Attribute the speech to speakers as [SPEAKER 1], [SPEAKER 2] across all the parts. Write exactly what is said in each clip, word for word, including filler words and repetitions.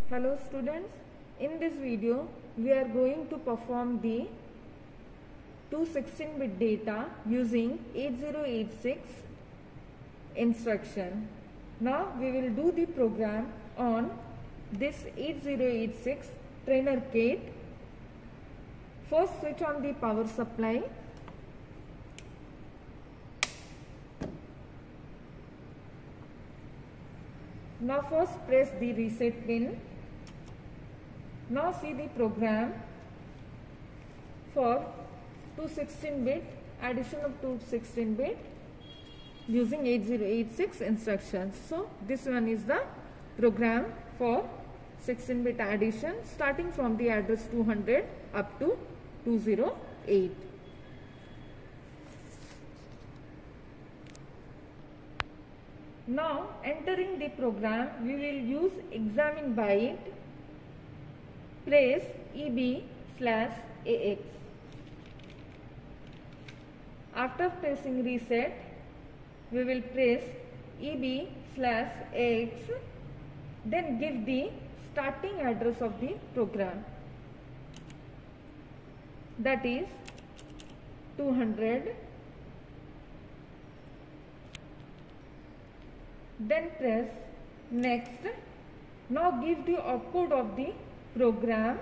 [SPEAKER 1] Hello students, in this video we are going to perform the two sixteen bit data using eighty eighty-six instruction. Now we will do the program on this eighty eighty-six trainer kit. First switch on the power supply. Now first press the reset pin. Now see the program for two sixteen bit addition of two sixteen bit using eighty eighty-six instructions. So this one is the program for sixteen bit addition starting from the address two hundred up to two oh eight. Now entering the program, we will use examine byte, press E B slash A X. After pressing reset, we will press E B slash A X, then give the starting address of the program, that is two hundred. Then press next. Now give the opcode of the program.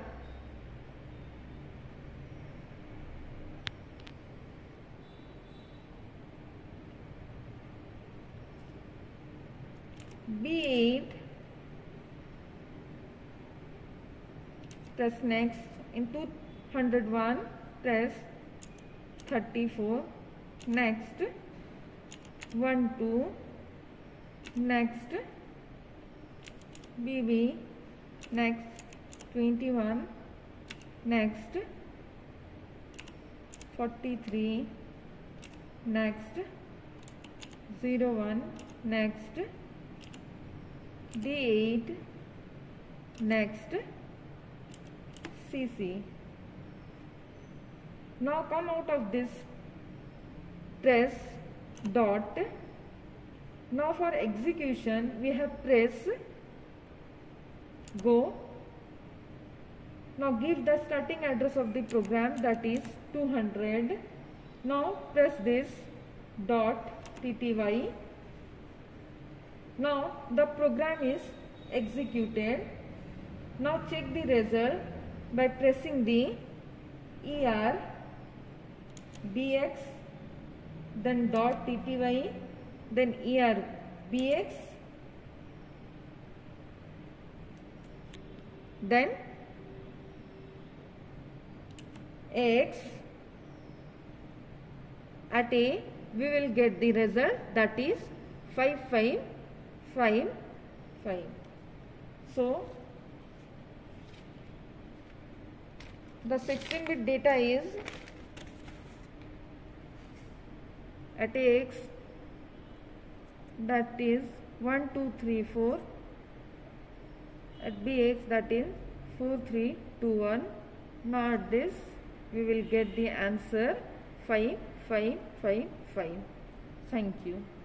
[SPEAKER 1] B eight. Press next. In two hundred one press thirty-four. Next one two. Next B B, next twenty-one, next forty-three, next zero one, next D eight, next C C. Now come out of this, press dot. Now for execution we have press go. Now give the starting address of the program, that is two hundred. Now press this dot tty. Now the program is executed. Now check the result by pressing the E R B X, then dot tty, then E R B X, then A X. At A we will get the result, that is five five five five. So the sixteen bit data is at A X, that is one two three four, at B X that is four three two one. Now at this we will get the answer five five five five. Thank you.